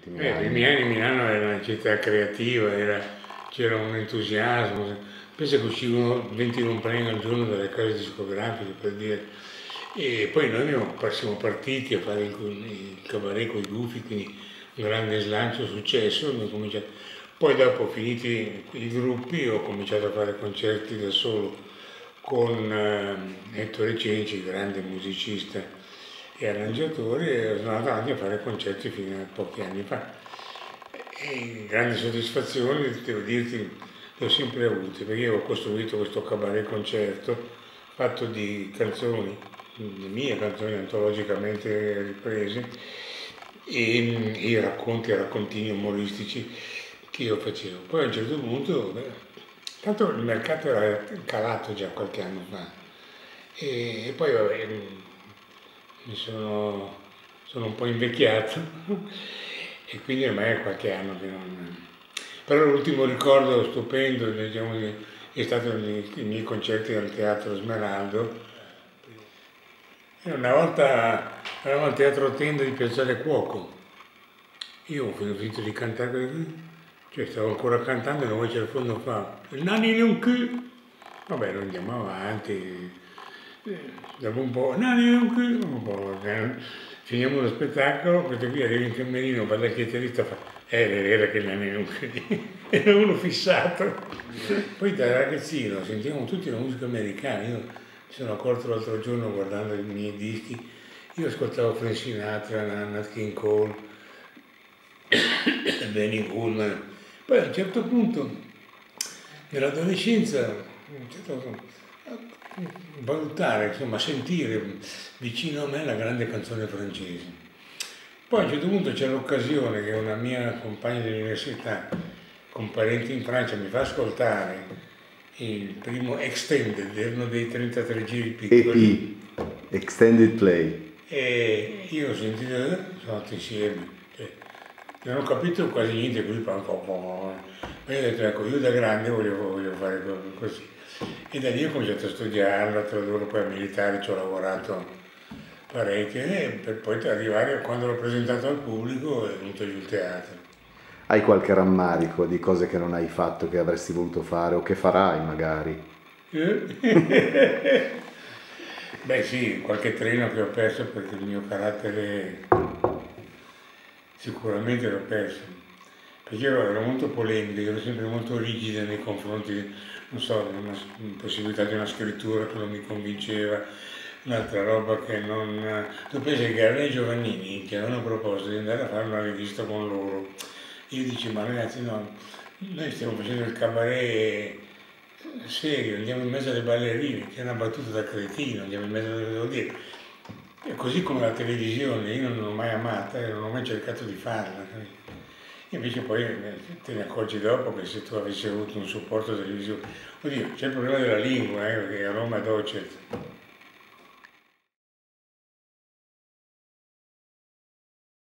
ultimi I anni. primi anni Milano era una città creativa, c'era un entusiasmo, penso che uscivano 20 compagni al giorno dalle case discografiche, per dire. E poi noi siamo partiti a fare il cabaret con i Gufi, quindi un grande slancio, successo. Poi dopo, finiti i gruppi, ho cominciato a fare concerti da solo con Ettore Cenci, grande musicista e arrangiatore, e sono andato avanti a fare concerti fino a pochi anni fa. E grandi soddisfazioni, devo dirti, le ho sempre avute, perché io ho costruito questo cabaret concerto fatto di canzoni, le mie canzoni antologicamente riprese, e i raccontini umoristici che io facevo. Poi a un certo punto, tanto il mercato era calato già qualche anno fa, e poi vabbè, sono un po' invecchiato e quindi ormai è qualche anno che non. Però l'ultimo ricordo stupendo, diciamo, è stato i miei concerti al Teatro Smeraldo. E una volta eravamo al Teatro Tenda di Piazzale Cuoco. Io ho finito di cantare, cioè stavo ancora cantando e la voce al fondo fa il nani non che. Vabbè, noi andiamo avanti, dopo un po', nani non che, un po', finiamo lo spettacolo, questo qui arriva in camerino, va dal chitarrista e fa, era che il nani non che, era uno fissato. Poi da ragazzino sentiamo tutti la musica americana, io mi sono accorto l'altro giorno guardando i miei dischi, io ascoltavo Frank Sinatra, Nat King Cole, Benny Goodman. Poi a un certo punto, nell'adolescenza, valutare, insomma, sentire vicino a me la grande canzone francese. Poi a un certo punto c'è l'occasione che una mia compagna dell'università, con parenti in Francia, mi fa ascoltare il primo Extended, erano dei 33 giri piccoli. EP, Extended Play. E io ho sentito, sono andati insieme, non ho capito quasi niente, così fa un po'. E ho detto, ecco, io da grande voglio fare così. E da lì ho cominciato a studiarla, a tradurre, poi a militare ci ho lavorato parecchio, e per poi arrivare a quando l'ho presentato al pubblico è venuto giù il teatro. Hai qualche rammarico di cose che non hai fatto, che avresti voluto fare o che farai magari? Beh sì, qualche treno che ho perso perché il mio carattere sicuramente l'ho perso, perché io ero molto polemico, ero sempre molto rigido nei confronti, non so, di una possibilità di una scrittura che non mi convinceva, un'altra roba che non. Tu pensi che Arne e Giovannini ti avevano proposto di andare a fare una rivista con loro, io dicevo, ma ragazzi no, noi stiamo facendo il cabaret serio, andiamo in mezzo alle ballerine, che è una battuta da cretino, andiamo in mezzo alle, devo dire. E così come la televisione, io non l'ho mai amata e non ho mai cercato di farla. Invece poi te ne accorgi dopo che se tu avessi avuto un supporto televisivo. Oddio, c'è il problema della lingua, perché a Roma è docet.